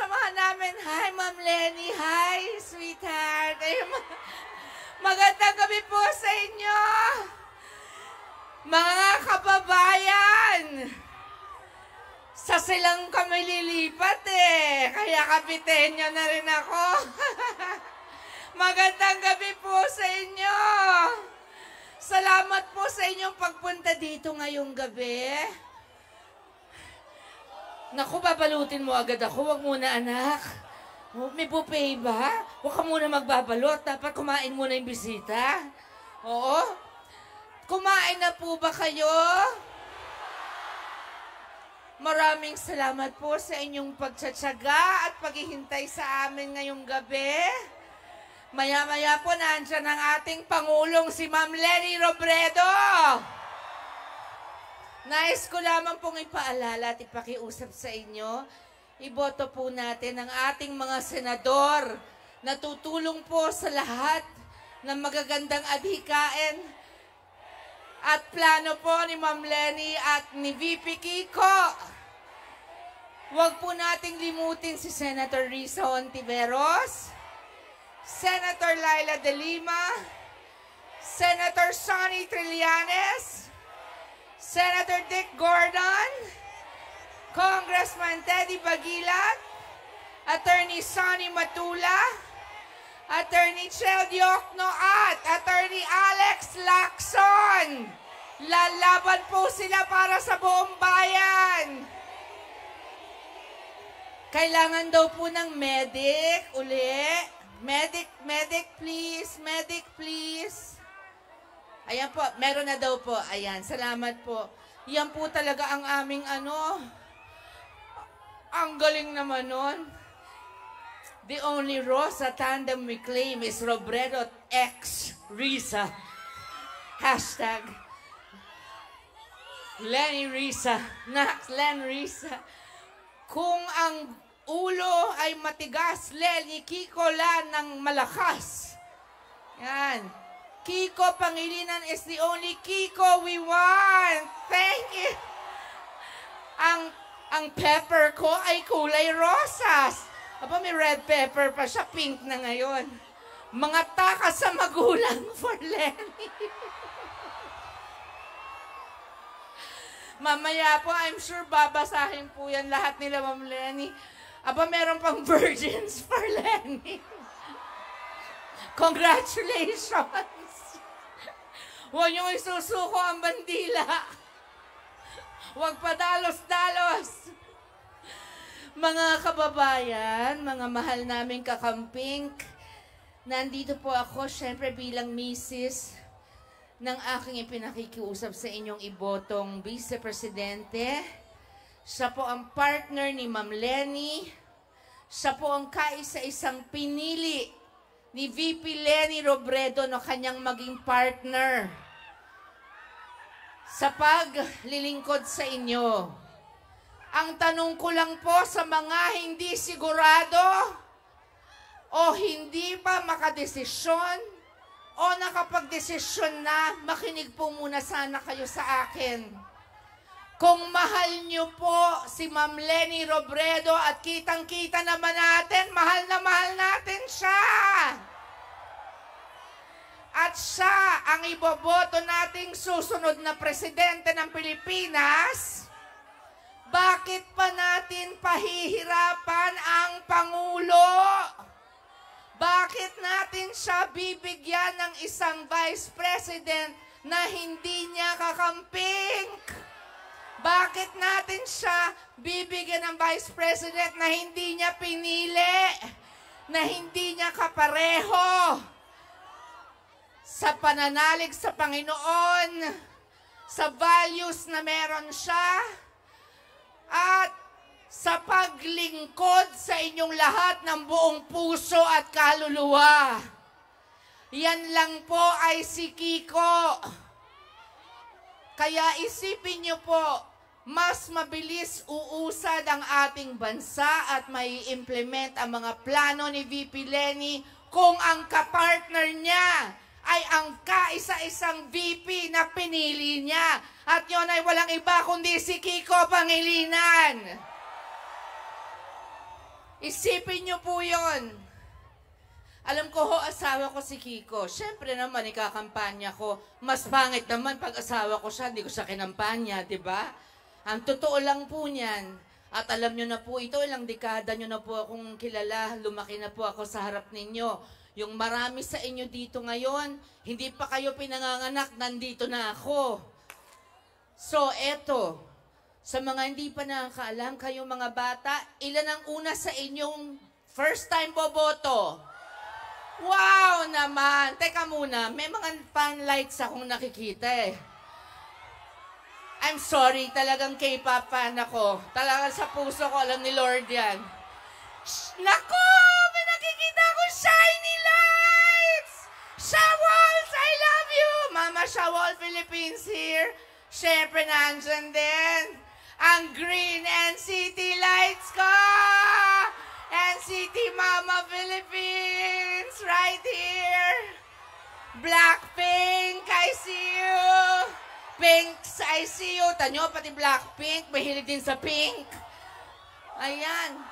samahan namin. Hi, Ma'am Lenny. Hi, sweetheart. Ay, magandang gabi po sa inyo. Mga kababayan, sa silang kami lilipat kaya kapitenyo na rin ako. Magandang gabi po sa inyo. Salamat po sa inyong pagpunta dito ngayong gabi. Naku, babalutin mo agad ako. Huwag muna, anak. May buffet ba? Huwag ka muna magbabalot. Dapat kumain muna yung bisita. Oo? Kumain na po ba kayo? Maraming salamat po sa inyong pagtsatsaga at paghihintay sa amin ngayong gabi. Maya-maya po nandyan ang ating Pangulong si Ma'am Leni Robredo. Nais ko lamang pong ipaalala at ipakiusap sa inyo, iboto po natin ang ating mga senador na tutulong po sa lahat ng magagandang adhikain at plano po ni Ma'am Leni at ni VP Kiko. Huwag po nating limutin si Senator Risa Hontiveros, Senator Laila De Lima, Senator Sonny Trillanes, Senator Dick Gordon, Congressman Teddy Bagilat, Attorney Sonny Matula, Attorney Chel Diokno at Attorney Alex Lacson. Lalaban po sila para sa buong bayan. Kailangan daw po ng medic uli. Medic please, medic please. Ayan po, meron na daw po. Ayan, salamat po. Yan po talaga ang aming ang galing naman nun. The only Rosa tandem we claim is Robredo X Risa. Hashtag Lenny Risa. Nax Len Risa. Kung ang ulo ay matigas, Lenny Kiko la ng malakas. Yan. Kiko Pangilinan is the only Kiko we want. Thank you. Ang pepper ko ay kulay rosas. Aba, may red pepper pa siya. Pink na ngayon. Mga takas sa magulang for Lenny. Mamaya po, I'm sure babasahin po yan lahat nila, Ma'am Lenny. Aba, meron pang virgins for Lenny. Congratulations. Huwag niyong isusuko ang bandila. Huwag padalos-dalos. Mga kababayan, mga mahal naming kakamping, nandito po ako, syempre bilang misis ng aking ipinakikiusap sa inyong ibotong Vice Presidente. Siya po ang partner ni Ma'am Leni. Siya po ang kaisa-isang pinili ni VP Leni Robredo na kanyang maging partner sa paglilingkod sa inyo. Ang tanong ko lang po sa mga hindi sigurado o hindi pa makadesisyon o nakapagdesisyon na, makinig po muna sana kayo sa akin. Kung mahal niyo po si Ma'am Leni Robredo at kitang-kita naman natin, mahal na mahal natin siya. At siya ang iboboto nating susunod na presidente ng Pilipinas, bakit pa natin pahihirapan ang Pangulo? Bakit natin siya bibigyan ng isang Vice President na hindi niya kakamping? Bakit natin siya bibigyan ng Vice President na hindi niya pinili? Na hindi niya kapareho? Sa pananalig sa Panginoon, sa values na meron siya, at sa paglingkod sa inyong lahat ng buong puso at kaluluwa. Yan lang po ay si Kiko. Kaya isipin niyo po, mas mabilis uusad ang ating bansa at may implement ang mga plano ni VP Leni kung ang kapartner niya ay ang kaisa-isang VP na pinili niya. At yon ay walang iba kundi si Kiko Pangilinan. Isipin niyo po yon. Alam ko ho, asawa ko si Kiko. Siyempre naman, ikakampanya ko. Mas pangit naman pag asawa ko siya, hindi ko siya kinampanya, di ba? Ang totoo lang po niyan. At alam nyo na po ito, ilang dekada nyo na po akong kilala. Lumaki na po ako sa harap ninyo. Yung marami sa inyo dito ngayon, hindi pa kayo pinanganganak, nandito na ako. So, eto. Sa mga hindi pa nakakaalam, kayong mga bata, ilan ang una sa inyong first time boboto? Wow naman! Teka muna, may mga fan lights akong nakikita eh. I'm sorry, talagang K-pop fan ako. Talagang sa puso ko, alam ni Lord yan. Naku! May nakikita ko shiny lights! Shawals, I love you! Mama Shawol Philippines here. Siyempre, nandyan din ang green NCT lights ko! NCT Mama Philippines, right here. Blackpink, I see you. Pinks, I see you. Tanyo, pati Blackpink, mahilig din sa pink. Ayan.